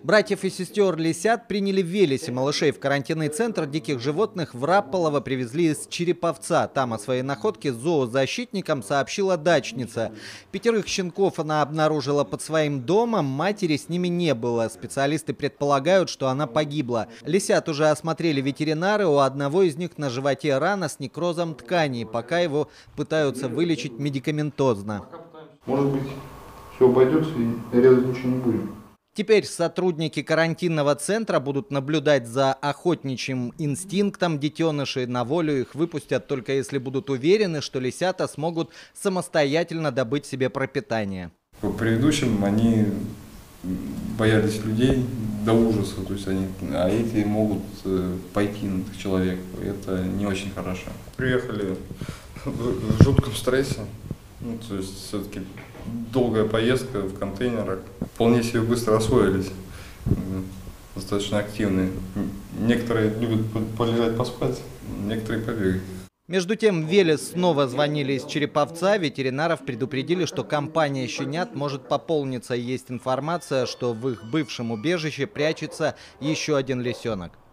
Братьев и сестер лисят приняли в Велесе. Малышей в карантинный центр диких животных в Рапполово привезли из Череповца. Там о своей находке зоозащитникам сообщила дачница. 5 щенков она обнаружила под своим домом, матери с ними не было. Специалисты предполагают, что она погибла. Лисят уже осмотрели ветеринары, у одного из них на животе рана с некрозом тканей, пока его пытаются вылечить медикаментозно. Может быть, все обойдется и резать ничего не будем. Теперь сотрудники карантинного центра будут наблюдать за охотничьим инстинктом детенышей. На волю их выпустят только если будут уверены, что лисята смогут самостоятельно добыть себе пропитание. По предыдущим они боялись людей до ужаса, то есть а эти могут пойти на человека. Это не очень хорошо. Приехали в жутком стрессе. То есть все-таки долгая поездка в контейнерах. Вполне себе быстро освоились, достаточно активные. Некоторые любят полежать, поспать, некоторые побегать. Между тем в Велес снова звонили из Череповца. Ветеринаров предупредили, что компания щенят может пополниться. Есть информация, что в их бывшем убежище прячется еще один лисенок.